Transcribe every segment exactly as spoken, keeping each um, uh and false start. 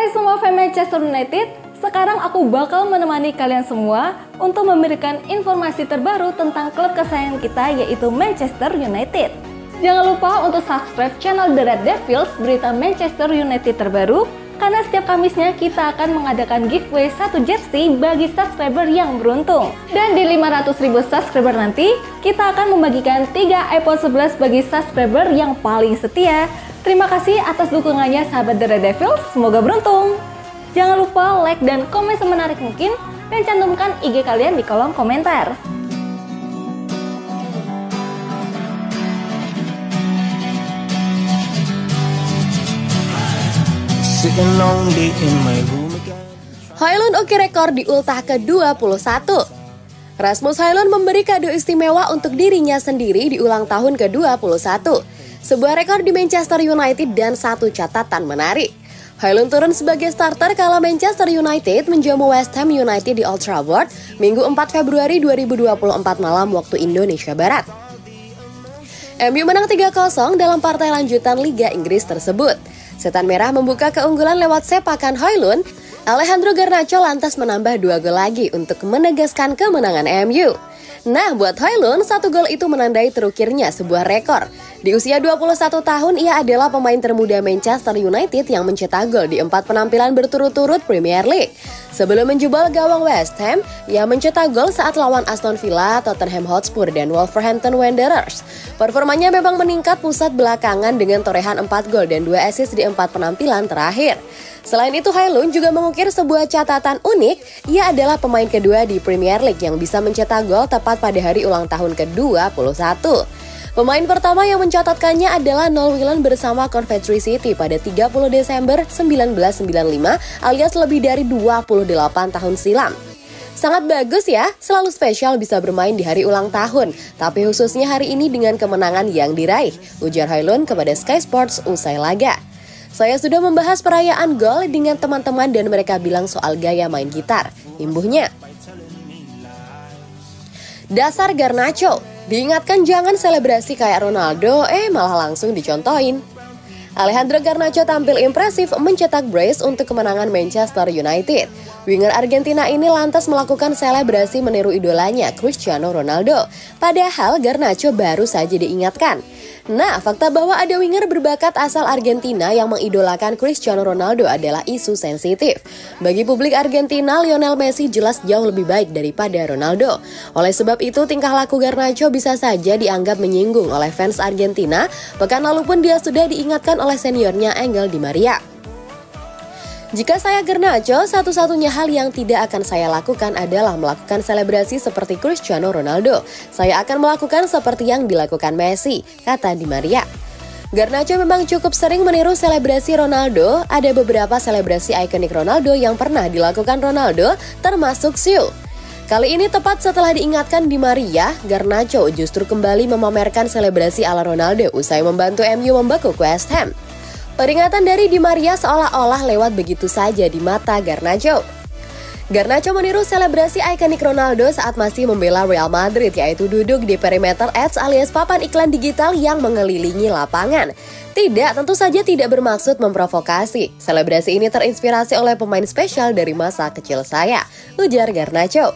Hai semua fans Manchester United, sekarang aku bakal menemani kalian semua untuk memberikan informasi terbaru tentang klub kesayangan kita yaitu Manchester United. Jangan lupa untuk subscribe channel The Red Devils berita Manchester United terbaru, karena setiap Kamisnya kita akan mengadakan giveaway satu jersey bagi subscriber yang beruntung. Dan di lima ratus ribu subscriber nanti, kita akan membagikan tiga iPhone sebelas bagi subscriber yang paling setia. Terima kasih atas dukungannya sahabat The Red Devils, semoga beruntung. Jangan lupa like dan komen semenarik mungkin, dan cantumkan I G kalian di kolom komentar. Højlund ukir rekor di ultah ke dua puluh satu. Rasmus Højlund memberi kado istimewa untuk dirinya sendiri di ulang tahun ke dua puluh satu. Sebuah rekor di Manchester United dan satu catatan menarik. Højlund turun sebagai starter kala Manchester United menjamu West Ham United di Old Trafford Minggu empat Februari dua ribu dua puluh empat malam waktu Indonesia Barat. M U menang tiga kosong dalam partai lanjutan Liga Inggris tersebut. Setan Merah membuka keunggulan lewat sepakan Højlund. Alejandro Garnacho lantas menambah dua gol lagi untuk menegaskan kemenangan M U. Nah, buat Højlund, satu gol itu menandai terukirnya sebuah rekor. Di usia dua puluh satu tahun, ia adalah pemain termuda Manchester United yang mencetak gol di empat penampilan berturut-turut Premier League. Sebelum menjebol gawang West Ham, ia mencetak gol saat lawan Aston Villa, Tottenham Hotspur, dan Wolverhampton Wanderers. Performanya memang meningkat pusat belakangan dengan torehan empat gol dan dua assist di empat penampilan terakhir. Selain itu, Højlund juga mengukir sebuah catatan unik. Ia adalah pemain kedua di Premier League yang bisa mencetak gol tepat pada hari ulang tahun ke dua puluh satu. Pemain pertama yang mencatatkannya adalah Noel Whelan bersama Coventry City pada tiga puluh Desember seribu sembilan ratus sembilan puluh lima alias lebih dari dua puluh delapan tahun silam. Sangat bagus ya, selalu spesial bisa bermain di hari ulang tahun, tapi khususnya hari ini dengan kemenangan yang diraih, ujar Højlund kepada Sky Sports usai laga. Saya sudah membahas perayaan gol dengan teman-teman dan mereka bilang soal gaya main gitar, imbuhnya. Dasar Garnacho, diingatkan jangan selebrasi kayak Ronaldo, eh malah langsung dicontohin. Alejandro Garnacho tampil impresif mencetak brace untuk kemenangan Manchester United. Winger Argentina ini lantas melakukan selebrasi meniru idolanya Cristiano Ronaldo. Padahal Garnacho baru saja diingatkan. Nah, fakta bahwa ada winger berbakat asal Argentina yang mengidolakan Cristiano Ronaldo adalah isu sensitif. Bagi publik Argentina, Lionel Messi jelas jauh lebih baik daripada Ronaldo. Oleh sebab itu, tingkah laku Garnacho bisa saja dianggap menyinggung oleh fans Argentina. Pekan lalu pun dia sudah diingatkan oleh seniornya Angel Di Maria. Jika saya Garnacho, satu-satunya hal yang tidak akan saya lakukan adalah melakukan selebrasi seperti Cristiano Ronaldo. Saya akan melakukan seperti yang dilakukan Messi, kata Di Maria. Garnacho memang cukup sering meniru selebrasi Ronaldo. Ada beberapa selebrasi ikonik Ronaldo yang pernah dilakukan Ronaldo, termasuk Siu. Kali ini tepat setelah diingatkan Di Maria, Garnacho justru kembali memamerkan selebrasi ala Ronaldo usai membantu M U membekuk West Ham. Peringatan dari Di Maria seolah-olah lewat begitu saja di mata Garnacho. Garnacho meniru selebrasi ikonik Ronaldo saat masih membela Real Madrid, yaitu duduk di perimeter ads alias papan iklan digital yang mengelilingi lapangan. Tidak, tentu saja tidak bermaksud memprovokasi. Selebrasi ini terinspirasi oleh pemain spesial dari masa kecil saya, ujar Garnacho.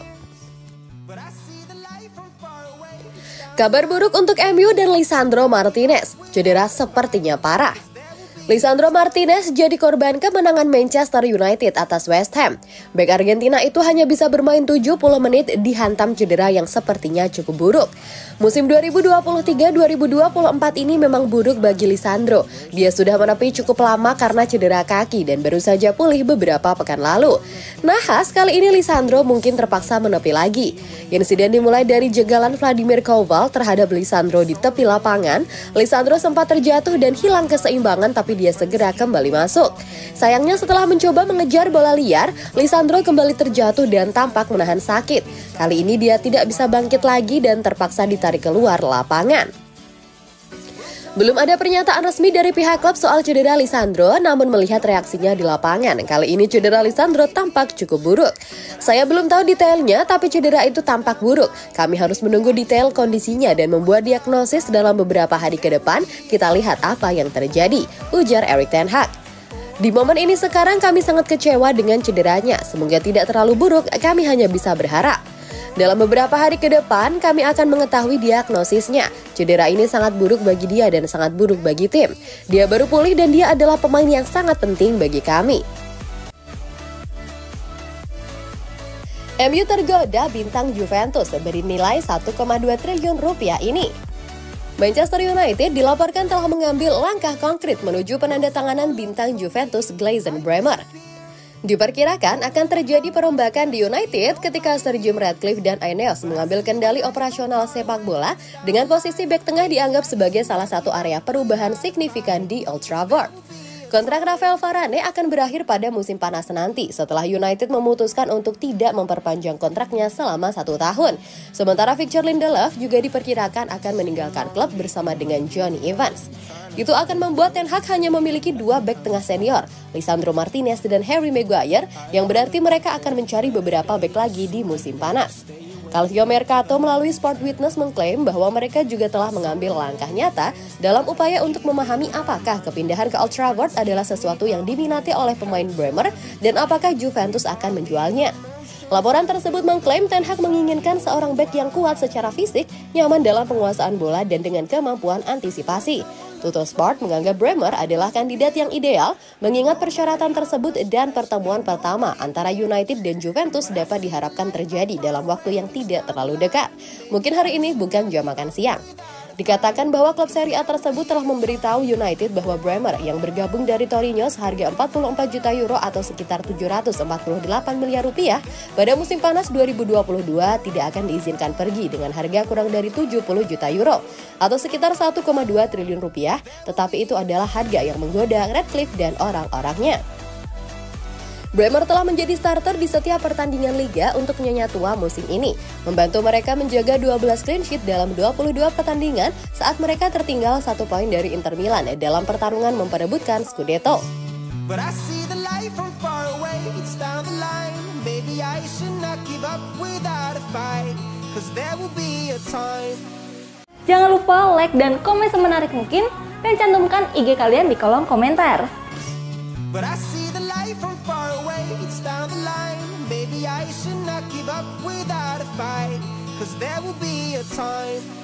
Kabar buruk untuk M U dan Lisandro Martinez, cedera sepertinya parah. Lisandro Martinez jadi korban kemenangan Manchester United atas West Ham. Bek Argentina itu hanya bisa bermain tujuh puluh menit dihantam cedera yang sepertinya cukup buruk. Musim dua ribu dua puluh tiga dua ribu dua puluh empat ini memang buruk bagi Lisandro. Dia sudah menepi cukup lama karena cedera kaki dan baru saja pulih beberapa pekan lalu. Nahas, kali ini Lisandro mungkin terpaksa menepi lagi. Insiden dimulai dari jegalan Vladimir Koval terhadap Lisandro di tepi lapangan. Lisandro sempat terjatuh dan hilang keseimbangan tapi dia segera kembali masuk. Sayangnya setelah mencoba mengejar bola liar, Lisandro kembali terjatuh dan tampak menahan sakit. Kali ini dia tidak bisa bangkit lagi dan terpaksa ditarik keluar lapangan. Belum ada pernyataan resmi dari pihak klub soal cedera Lisandro, namun melihat reaksinya di lapangan, kali ini cedera Lisandro tampak cukup buruk. Saya belum tahu detailnya, tapi cedera itu tampak buruk. Kami harus menunggu detail kondisinya dan membuat diagnosis dalam beberapa hari ke depan. Kita lihat apa yang terjadi, ujar Erik ten Hag. Di momen ini sekarang kami sangat kecewa dengan cederanya. Semoga tidak terlalu buruk, kami hanya bisa berharap. Dalam beberapa hari ke depan, kami akan mengetahui diagnosisnya. Cedera ini sangat buruk bagi dia dan sangat buruk bagi tim. Dia baru pulih dan dia adalah pemain yang sangat penting bagi kami. M U tergoda bintang Juventus bernilai satu koma dua triliun rupiah ini. Manchester United dilaporkan telah mengambil langkah konkret menuju penandatanganan bintang Juventus Gleison Bremer. Diperkirakan akan terjadi perombakan di United ketika Sir Jim Ratcliffe dan Ineos mengambil kendali operasional sepak bola dengan posisi bek tengah dianggap sebagai salah satu area perubahan signifikan di Old Trafford. Kontrak Rafael Varane akan berakhir pada musim panas nanti setelah United memutuskan untuk tidak memperpanjang kontraknya selama satu tahun. Sementara Victor Lindelof juga diperkirakan akan meninggalkan klub bersama dengan Johnny Evans. Itu akan membuat Ten Hag hanya memiliki dua bek tengah senior, Lisandro Martinez dan Harry Maguire, yang berarti mereka akan mencari beberapa bek lagi di musim panas. Calcio Mercato melalui Sport Witness mengklaim bahwa mereka juga telah mengambil langkah nyata dalam upaya untuk memahami apakah kepindahan ke Old Trafford adalah sesuatu yang diminati oleh pemain Bremer dan apakah Juventus akan menjualnya. Laporan tersebut mengklaim Ten Hag menginginkan seorang bek yang kuat secara fisik, nyaman dalam penguasaan bola dan dengan kemampuan antisipasi. Tuttosport menganggap Bremer adalah kandidat yang ideal, mengingat persyaratan tersebut dan pertemuan pertama antara United dan Juventus dapat diharapkan terjadi dalam waktu yang tidak terlalu dekat. Mungkin hari ini bukan jam makan siang. Dikatakan bahwa klub Serie A tersebut telah memberitahu United bahwa Bremer yang bergabung dari Torino seharga empat puluh empat juta euro atau sekitar tujuh ratus empat puluh delapan miliar rupiah pada musim panas dua ribu dua puluh dua tidak akan diizinkan pergi dengan harga kurang dari tujuh puluh juta euro atau sekitar satu koma dua triliun rupiah, tetapi itu adalah harga yang menggoda Ratcliffe dan orang-orangnya. Bremer telah menjadi starter di setiap pertandingan Liga untuk nyonya tua musim ini, membantu mereka menjaga dua belas clean sheet dalam dua puluh dua pertandingan saat mereka tertinggal satu poin dari Inter Milan dalam pertarungan memperebutkan Scudetto. Jangan lupa like dan komen semenarik mungkin dan cantumkan I G kalian di kolom komentar. But I see the light from far away, it's down the line. Maybe I should not give up without a fight, 'cause there will be a time